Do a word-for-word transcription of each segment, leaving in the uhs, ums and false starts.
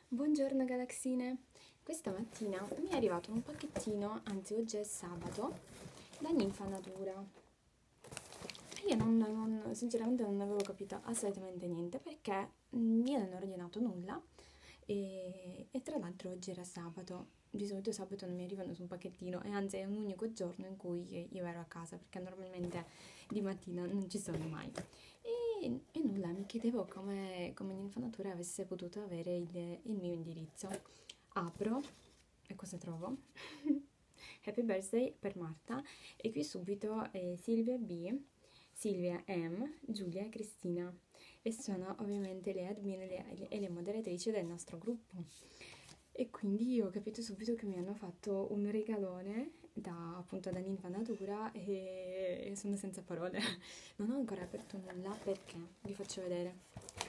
Buongiorno galaxine, questa mattina mi è arrivato un pacchettino, anzi oggi è sabato, da Ninfa Natura. Io non, non- sinceramente non avevo capito assolutamente niente perché mm, io non ho ordinato nulla e, e tra l'altro oggi era sabato. Di solito sabato non mi arrivano su un pacchettino e anzi è un unico giorno in cui io ero a casa perché normalmente di mattina non ci sono mai. E, e nulla, mi chiedevo come, come l'infanatura avesse potuto avere il, il mio indirizzo. Apro e cosa trovo? Happy birthday per Marta e qui subito eh, Silvia B, Silvia M, Giulia e Cristina e sono ovviamente le admin e le, e le moderatrici del nostro gruppo. E quindi io ho capito subito che mi hanno fatto un regalone da, appunto da Ninfa Natura e, e sono senza parole. Non ho ancora aperto nulla perché vi faccio vedere.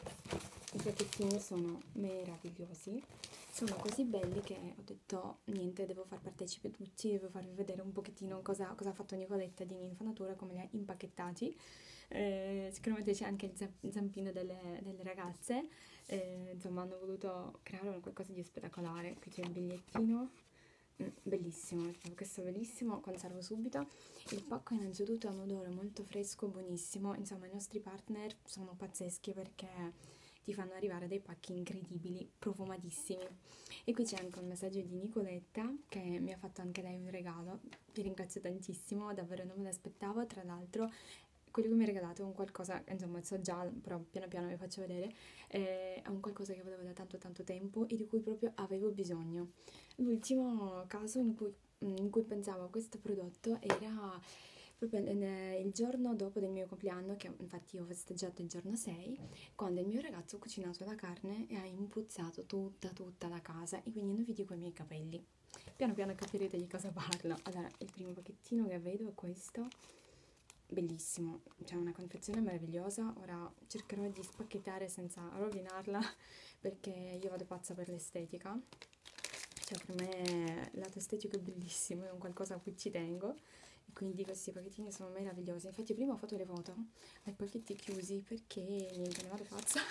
I pacchettini sono meravigliosi, sono così belli che ho detto niente, devo far partecipe tutti, devo farvi vedere un pochettino cosa, cosa ha fatto Nicoletta di Ninfa Natura, come li ha impacchettati. Eh, sicuramente c'è anche il zam- zampino delle, delle ragazze, eh, insomma hanno voluto creare un qualcosa di spettacolare. Qui c'è il bigliettino. Mm, bellissimo, questo è bellissimo, conservo subito. Il pacco innanzitutto ha un odore molto fresco, buonissimo. Insomma, i nostri partner sono pazzeschi perché ti fanno arrivare dei pacchi incredibili, profumatissimi. E qui c'è anche un messaggio di Nicoletta che mi ha fatto anche lei un regalo. Ti ringrazio tantissimo, davvero non me l'aspettavo. Tra l'altro, quello che mi ha regalato è un qualcosa, insomma, so già, però piano piano vi faccio vedere. Eh, è un qualcosa che volevo da tanto tanto tempo e di cui proprio avevo bisogno. L'ultimo caso in cui, in cui pensavo a questo prodotto era proprio nel- il giorno dopo del mio compleanno, che infatti io ho festeggiato il giorno sei, quando il mio ragazzo ha cucinato la carne e ha impuzzato tutta tutta la casa e quindi non vi dico i miei capelli. Piano piano capirete di cosa parlo. Allora, il primo pacchettino che vedo è questo, bellissimo, c'è una confezione meravigliosa. Ora cercherò di spacchettare senza rovinarla perché io vado pazza per l'estetica. Cioè per me il lato estetico è bellissimo, è un qualcosa a cui ci tengo e quindi questi pacchettini sono meravigliosi. Infatti prima ho fatto le foto ai pacchetti chiusi perché niente, ne vado pazza.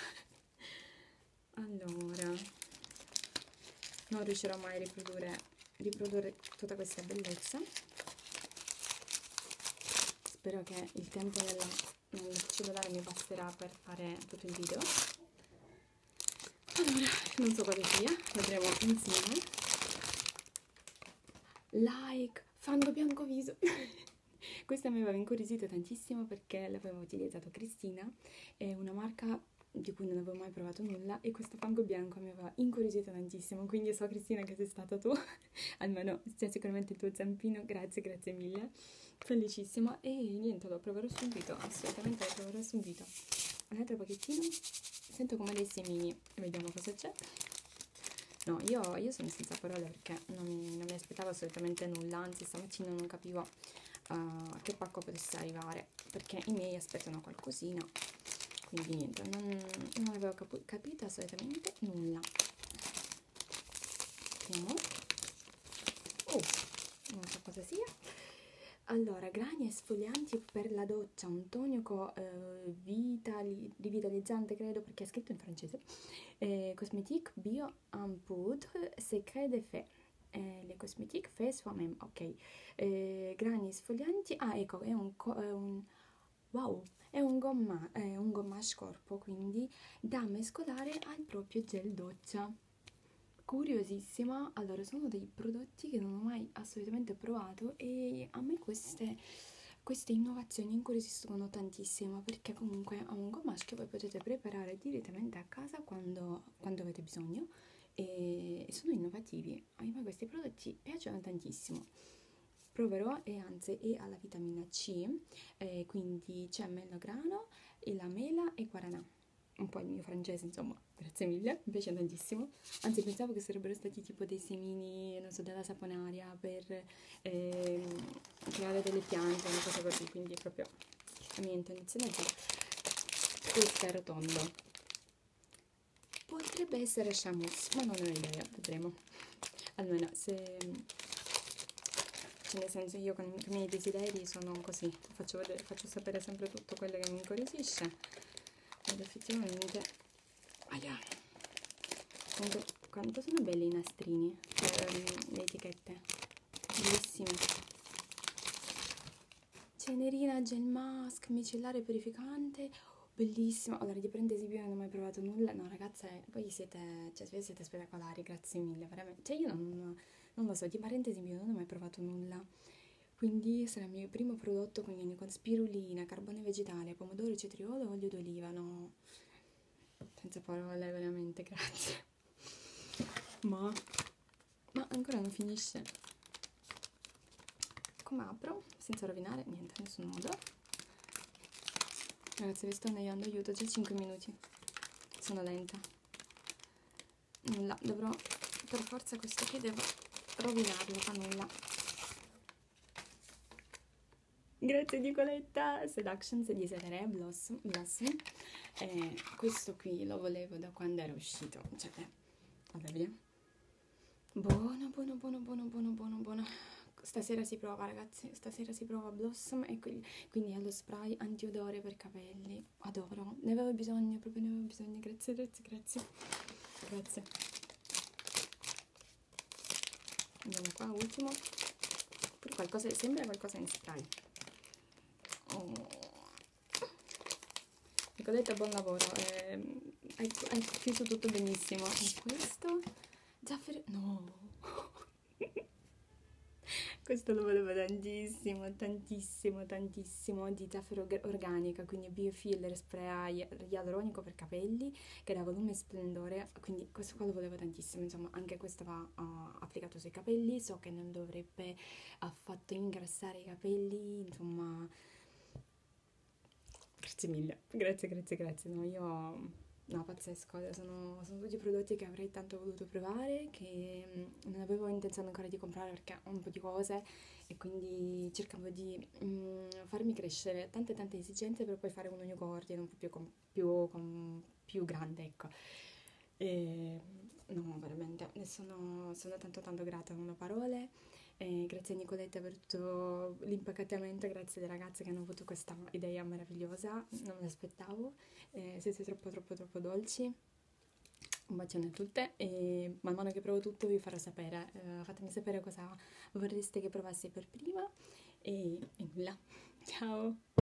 Allora, non riuscirò mai a riprodurre, riprodurre tutta questa bellezza. Spero che il tempo nella, nel cellulare mi basterà per fare tutto il video. Allora, non so quale sia, vedremo insieme. Like, fango bianco viso. Questa mi aveva incuriosito tantissimo perché l'aveva utilizzato Cristina, è una marca di cui non avevo mai provato nulla e questo fango bianco mi aveva incuriosito tantissimo, quindi so Cristina che sei stata tu, almeno c'è sicuramente il tuo zampino, grazie, grazie mille, felicissima e niente, lo proverò subito, assolutamente lo proverò subito. Un altro pacchettino, sento come dei semini, vediamo cosa c'è. No, io, io sono senza parole perché non mi, non mi aspettavo assolutamente nulla, anzi stamattina non capivo uh, a che pacco potesse arrivare, perché i miei aspettano qualcosina, quindi niente, non, non avevo capu- capito assolutamente nulla. Vediamo. Oh, non so cosa sia. Allora, grani esfolianti per la doccia, un tonico eh, vitali- rivitalizzante, credo, perché è scritto in francese. Eh, Cosmétique Bio en Poudre Secret d'Effet. Eh, le cosmétiques fait soi-même, ok. Eh, grani esfolianti, ah ecco, è un, co- è un wow, è un gomma, è un gommage corpo, quindi da mescolare al proprio gel doccia. Curiosissima. Allora, sono dei prodotti che non ho mai assolutamente provato e a me queste, queste innovazioni incuriosiscono tantissimo perché comunque è un gommage che voi potete preparare direttamente a casa quando, quando avete bisogno e, e sono innovativi. A me questi prodotti piacciono tantissimo. Proverò e anzi è alla vitamina C, eh, quindi c'è melograno, e la mela e guaranà. Un po' il mio francese, insomma, grazie mille, mi piace tantissimo. Anzi, pensavo che sarebbero stati tipo dei semini, non so, della saponaria per ehm, creare delle piante, una cosa così, quindi proprio la mia intenzione è quella. Questo è rotondo. Potrebbe essere chamus, ma non ho idea, vedremo. Almeno, se... Nel senso, io con i miei desideri sono così, faccio, vedere, faccio sapere sempre tutto quello che mi incuriosisce ed effettivamente aia, comunque quanto sono belli i nastrini, ehm, le etichette, bellissime. Cenerina gel mask micellare purificante, bellissimo. Allora, di parentesi bio non ho mai provato nulla. No ragazze, voi siete, cioè, siete spettacolari, grazie mille, veramente. Cioè io non, non lo so, di parentesi bio non ho mai provato nulla. Quindi sarà il mio primo prodotto con, con spirulina, carbone vegetale, pomodoro, cetriolo, olio d'oliva, no? Senza parole, veramente, grazie. Ma, ma ancora non finisce. Come apro? Senza rovinare niente, in nessun modo. Ragazzi, vi sto annoiando, aiuto, già cinque minuti. Sono lenta. Nulla, dovrò per forza questo qui devo rovinarlo, fa nulla. Grazie Nicoletta. Seductions di Sedere Blossom, Blossom. Eh, questo qui lo volevo da quando era uscito, cioè, vabbè, via. Buono, buono, buono, buono, buono, buono, buono. Stasera si prova, ragazzi, stasera si prova Blossom e quindi, quindi è lo spray antiodore per capelli. Adoro, ne avevo bisogno, proprio ne avevo bisogno. Grazie, grazie, grazie. Grazie. Andiamo qua, ultimo. Pure qualcosa, sembra qualcosa in spray. Oh. Nicoletta, buon lavoro. Eh, hai, hai chiuso tutto benissimo. E questo? Zaffero... No! Questo lo volevo tantissimo, tantissimo, tantissimo, di zaffiro organica, quindi biofiller spray ialuronico per capelli, che dà volume e splendore, quindi questo qua lo volevo tantissimo, insomma, anche questo va uh, applicato sui capelli, so che non dovrebbe affatto ingrassare i capelli, insomma, grazie mille, grazie, grazie, grazie, no, io... No, pazzesco, sono, sono tutti prodotti che avrei tanto voluto provare, che mh, non avevo intenzione ancora di comprare perché ho un po' di cose e quindi cercavo di mh, farmi crescere tante tante esigenze per poi fare un unico ordine un po' più, com, più, com, più grande, ecco. E, no, veramente, ne sono, sono tanto tanto grata, non ho parole. E grazie a Nicoletta per tutto l'impacchettamento, grazie alle ragazze che hanno avuto questa idea meravigliosa, non me l'aspettavo, eh, siete troppo troppo troppo dolci. Un bacione a tutte e man mano che provo tutto vi farò sapere, eh, fatemi sapere cosa vorreste che provassi per prima e, e nulla, ciao!